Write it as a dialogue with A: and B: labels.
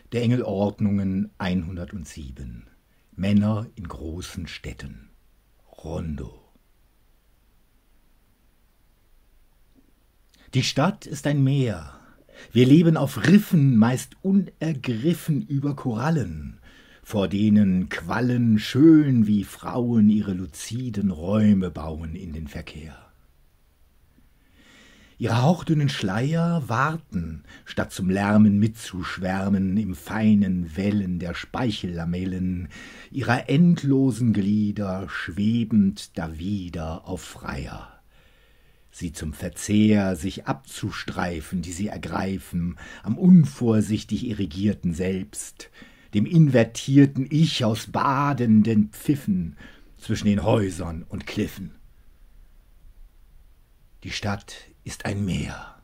A: der Engelordnungen 107. Männer in großen Städten. Rondo. Die Stadt ist ein Meer. Wir leben auf Riffen, meist unergriffen über Korallen, vor denen Quallen schön wie Frauen ihre luziden Räume bauen in den Verkehr. Ihre hauchdünnen Schleier warten, statt zum Lärmen mitzuschwärmen im feinen Wellen der Speichellamellen ihrer endlosen Glieder schwebend dawider auf Freier. Sie zum Verzehr sich abzustreifen, die sie ergreifen, am unvorsichtig irrigierten Selbst, dem invertierten Ich aus badenden Pfiffen zwischen den Häusern und Kliffen. Die Stadt ist ein Meer.